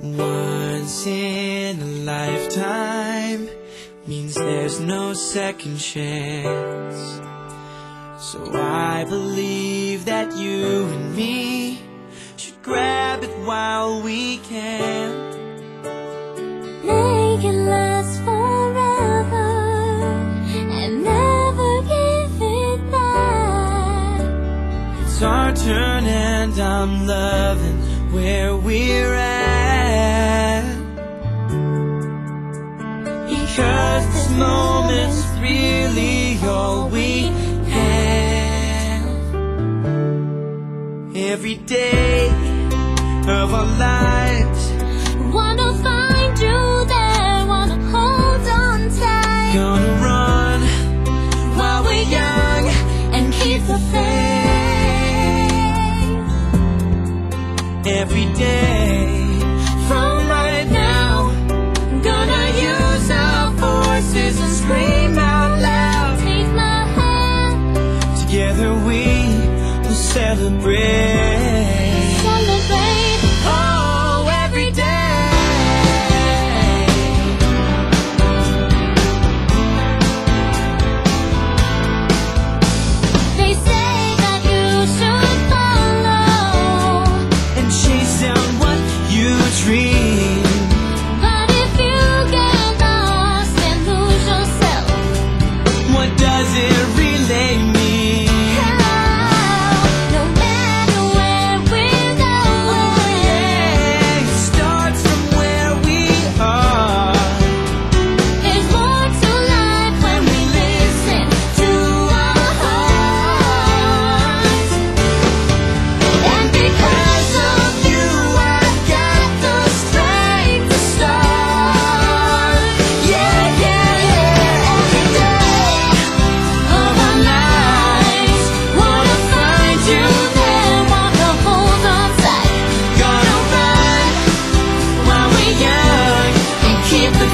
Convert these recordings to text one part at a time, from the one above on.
Once in a lifetime means there's no second chance. So I believe that you and me should grab it while we can. Make it last forever and never give it back. It's our turn and I'm loving where we're at. Because this moment's really all we have. Every day of our lives, wanna find you there, wanna hold on tight. gonna run while we're young and keep the faith. every day. From right now, gonna use our voices and scream out loud. Take my hand, Together we will celebrate. celebrate. Oh, every day. They say that you should follow, And chase down what you dream. but if you get lost and lose yourself, What does it really mean? no matter where we're going, Yeah, it starts from where we are. there's more to life when we listen to our hearts. And because of you, I've got the strength to start. Yeah, yeah, yeah. Every day of our lives, wanna find you there, wanna hold on tight. Gonna run while we're young and keep the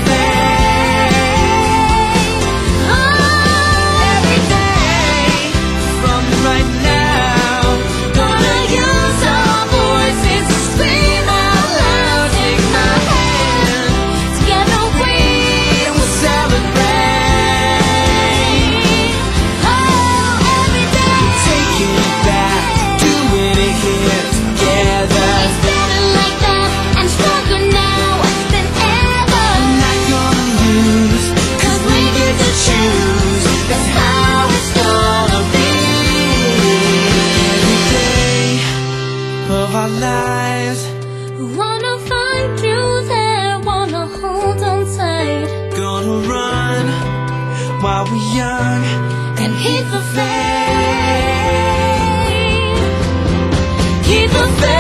faith. Every day, From right now, gonna use our voices to scream out loud. Take my hand, together we we'll celebrate. every day. Taking it back, doing it here together. It's better like that and stronger now than ever. Not gonna lose, 'cause we get to choose. That's how it's gonna be. Every day of our lives, Wanna find you there, wanna hold on tight. gonna run while we're young And keep the faith, keep the faith.